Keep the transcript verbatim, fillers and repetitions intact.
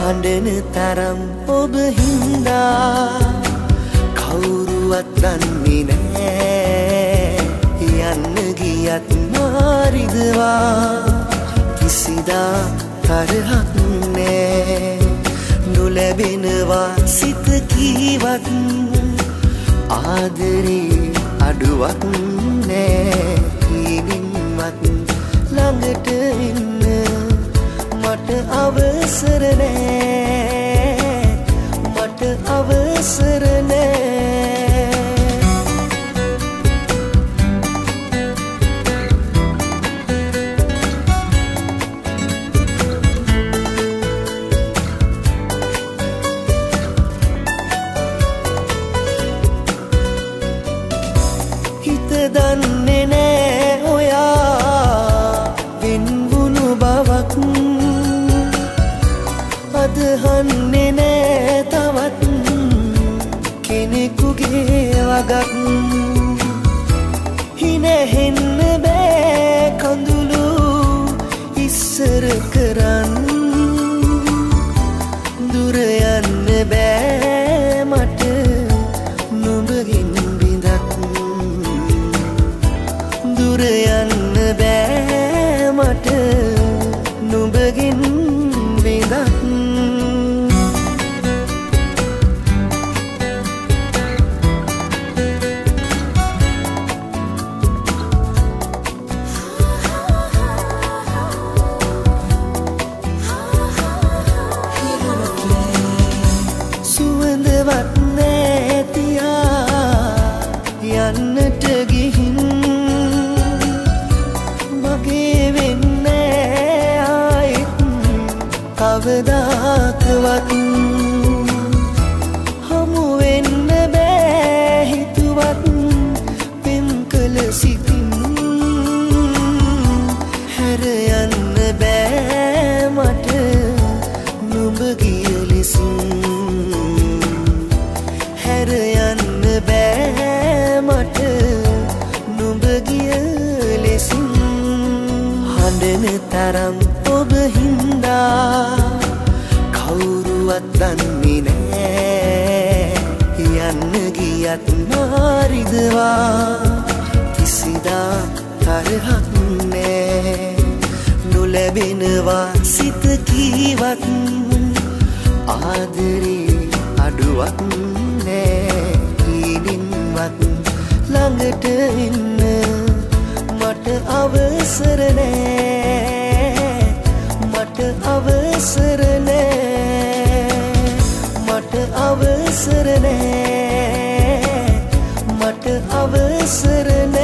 හඬන තරම් ඔබ හින්දා කවුරුවත් දන්නේ නෑ යන්න ගියත් මාරිදවා කිසිදා තරහක් නෑ නොලැබෙනවා සිත කීවත් ආදරේ අඩුවක් නෑ කීවින්වත් ළඟට ඉන්න මට අවසර නෑ මට අවසර නෑ හිත දන්නේ නෑ ඔයා වෙන්වුණු බවක් අදහන්නේ නෑ තවත් කෙනෙකුගේ වගක් හිනහෙන්න බෑ කඳුළු ඉස්සර කරන් දුර යන්න බෑ මට නුඹගෙන් බිඳක් දුර යන්න බෑ මට නුඹගෙන් බිඳක් සුවඳවත් නැතියා යන්නට ගිහින් මගේ වෙන්නේ ආයෙත් කවදාකවත් හමු වෙන්න බෑ හිතුවත් පෙම් කළ සිතින් හැර යන්න බෑ මට නුඹ ගිය ලෙසින් හැර යන්න බෑ මට නුඹ ගිය ලෙසින් හඬන තරම් ඔබ හින්දා කවුරුවත් දන්නේ නෑ යන්න ගියත් මාරිදවා කිසිදා තරහක් නෑ නොලැබෙනවා සිත කීවත් ආදරේ අඩුවක් නෑ කීනින්වත් ළඟට ඉන්න මට අවසර නෑ මට අවසර නෑ මට අවසර නෑ මට අවසර නෑ